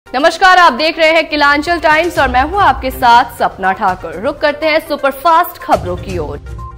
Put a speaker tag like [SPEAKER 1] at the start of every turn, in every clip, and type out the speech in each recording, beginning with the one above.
[SPEAKER 1] नमस्कार, आप देख रहे हैं किलांचल टाइम्स और मैं हूं आपके साथ सपना ठाकुर। रुक करते हैं सुपरफास्ट खबरों की ओर।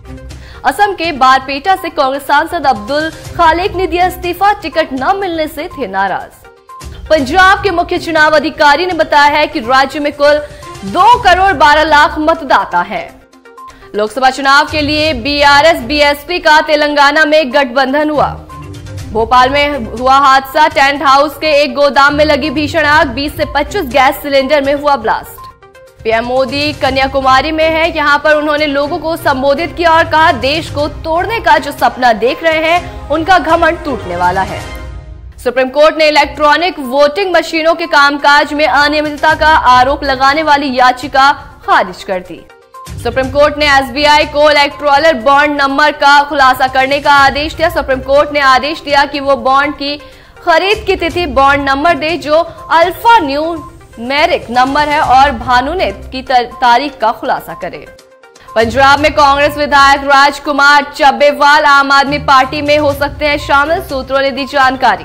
[SPEAKER 1] असम के बारपेटा से कांग्रेस सांसद अब्दुल खालिक ने दिया इस्तीफा, टिकट न मिलने से थे नाराज। पंजाब के मुख्य चुनाव अधिकारी ने बताया है कि राज्य में कुल 2 करोड़ 12 लाख मतदाता हैं। लोकसभा चुनाव के लिए बीआरएस बीएसपी का तेलंगाना में गठबंधन हुआ। भोपाल में हुआ हादसा, टेंट हाउस के एक गोदाम में लगी भीषण आग, 20 से 25 गैस सिलेंडर में हुआ ब्लास्ट। पीएम मोदी कन्याकुमारी में है, यहां पर उन्होंने लोगों को संबोधित किया और कहा देश को तोड़ने का जो सपना देख रहे हैं उनका घमंड टूटने वाला है। सुप्रीम कोर्ट ने इलेक्ट्रॉनिक वोटिंग मशीनों के कामकाज में अनियमितता का आरोप लगाने वाली याचिका खारिज कर दी। सुप्रीम कोर्ट ने एसबीआई को इलेक्टोरल बॉन्ड नंबर का खुलासा करने का आदेश दिया। सुप्रीम कोर्ट ने आदेश दिया कि वो बॉन्ड की खरीद की तिथि बॉन्ड नंबर दे जो अल्फा न्यूमेरिक नंबर है और भानुनेत की तारीख का खुलासा करे। पंजाब में कांग्रेस विधायक राजकुमार चब्बेवाल आम आदमी पार्टी में हो सकते हैं शामिल, सूत्रों ने दी जानकारी।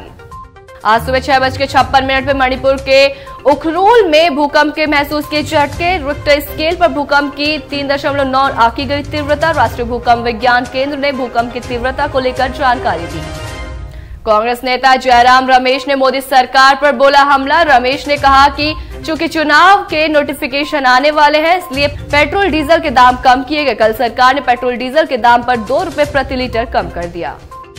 [SPEAKER 1] आज सुबह 6:56 पर मणिपुर के उखरूल में भूकंप के महसूस किए झटके। रिक्टर स्केल पर भूकंप की 3.9 आंकी गई तीव्रता। राष्ट्रीय भूकंप विज्ञान केंद्र ने भूकंप की तीव्रता को लेकर जानकारी दी। कांग्रेस नेता जयराम रमेश ने मोदी सरकार पर बोला हमला। रमेश ने कहा कि चूंकि चुनाव के नोटिफिकेशन आने वाले हैं, इसलिए पेट्रोल डीजल के दाम कम किए गए। कल सरकार ने पेट्रोल डीजल के दाम पर 2 रुपए प्रति लीटर कम कर दिया।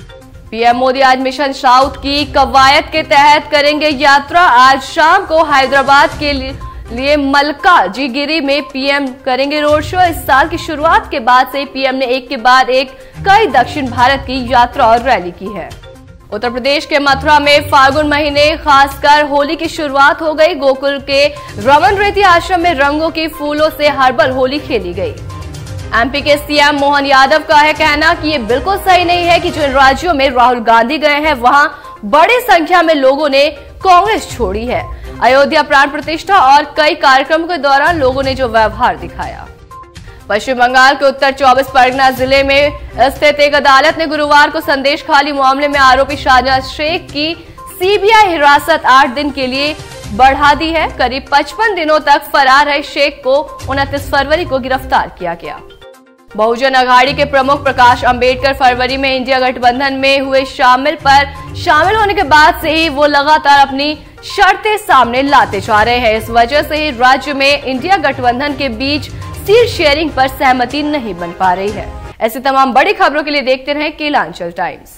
[SPEAKER 1] पीएम मोदी आज मिशन साउथ की कवायद के तहत करेंगे यात्रा। आज शाम को हैदराबाद के लिए मल्काजिगिरी में पीएम करेंगे रोड शो। इस साल की शुरुआत के बाद से पीएम ने एक के बाद एक कई दक्षिण भारत की यात्रा और रैली की है। उत्तर प्रदेश के मथुरा में फाल्गुन महीने खासकर होली की शुरुआत हो गई। गोकुल के रमन रेती आश्रम में रंगों की फूलों से हर्बल होली खेली गई। एमपी के सीएम मोहन यादव का है कहना कि ये बिल्कुल सही नहीं है कि जिन राज्यों में राहुल गांधी गए हैं वहां बड़ी संख्या में लोगों ने कांग्रेस छोड़ी है। अयोध्या प्राण प्रतिष्ठा और कई कार्यक्रमों के दौरान लोगों ने जो व्यवहार दिखाया। पश्चिम बंगाल के उत्तर 24 परगना जिले में स्थित एक अदालत ने गुरुवार को संदेश खाली मामले में आरोपी शाहजहां शेख की सीबीआई हिरासत 8 दिन के लिए बढ़ा दी है। करीब 55 दिनों तक फरार रहे शेख को 29 फरवरी को गिरफ्तार किया गया। बहुजन अघाड़ी के प्रमुख प्रकाश अंबेडकर फरवरी में इंडिया गठबंधन में हुए शामिल होने के बाद से ही वो लगातार अपनी शर्तें सामने लाते जा रहे हैं। इस वजह से ही राज्य में इंडिया गठबंधन के बीच सीट शेयरिंग पर सहमति नहीं बन पा रही है। ऐसी तमाम बड़ी खबरों के लिए देखते रहें किलांचल टाइम्स।